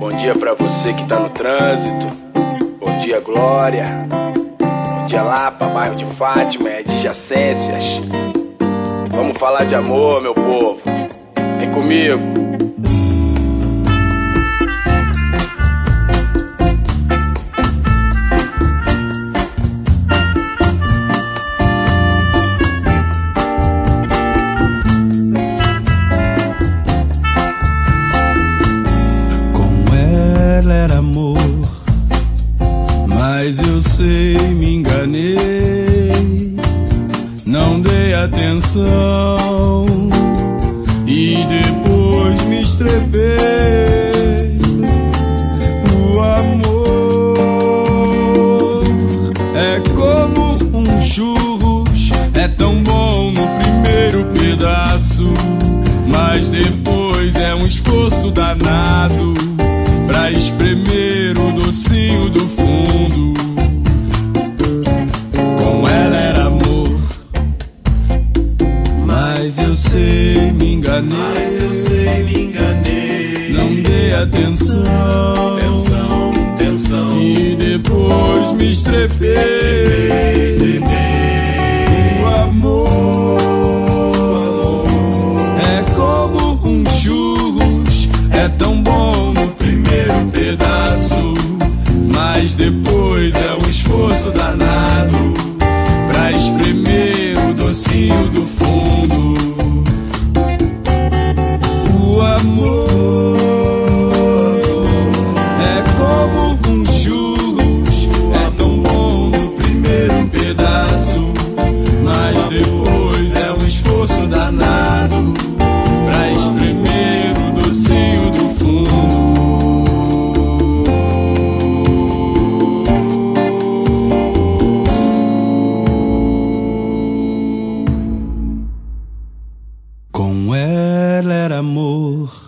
Bom dia pra você que tá no trânsito. Bom dia, Glória. Bom dia, Lapa, bairro de Fátima e adjacências. Vamos falar de amor, meu povo. Vem comigo. Era amor, mas eu sei, me enganei, não dei atenção e depois me estrepei. O amor é como um churros, é tão bom no primeiro pedaço, mas depois é um esforço danado pra espremer o docinho do fundo. Com ela era amor, mas eu sei, me enganei, não dei atenção, e depois me estrepei. O amor é como um churros, é tão bom no primeiro pedaço, mas depois é um esforço danado pra espremer o docinho do fundo. O amor é como um churros, é tão bom no primeiro pedaço, mas depois é um esforço danado pra espremer o docinho do fundo. Com ela era amor,